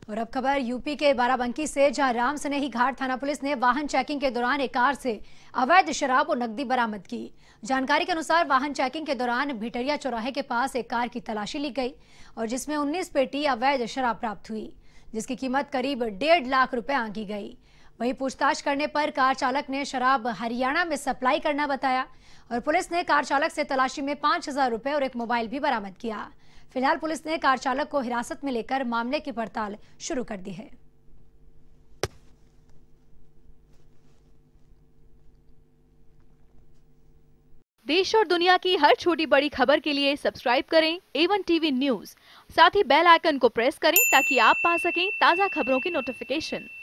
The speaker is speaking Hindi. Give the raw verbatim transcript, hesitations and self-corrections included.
और अब खबर यूपी के बाराबंकी से, जहां राम सनेही घाट थाना पुलिस ने वाहन चेकिंग के दौरान एक कार से अवैध शराब और नकदी बरामद की। जानकारी के अनुसार वाहन चेकिंग के दौरान भिटरिया चौराहे के पास एक कार की तलाशी ली गई और जिसमें उन्नीस पेटी अवैध शराब प्राप्त हुई, जिसकी कीमत करीब डेढ़ लाख रुपए आंकी गई। वहीं पूछताछ करने पर कार चालक ने शराब हरियाणा में सप्लाई करना बताया और पुलिस ने कार चालक से तलाशी में पांच हजार रुपए और एक मोबाइल भी बरामद किया। फिलहाल पुलिस ने कार चालक को हिरासत में लेकर मामले की पड़ताल शुरू कर दी है। देश और दुनिया की हर छोटी बड़ी खबर के लिए सब्सक्राइब करें ए वन टीवी न्यूज़। साथ ही बेल आइकन को प्रेस करें ताकि आप पा सकें ताज़ा खबरों की नोटिफिकेशन।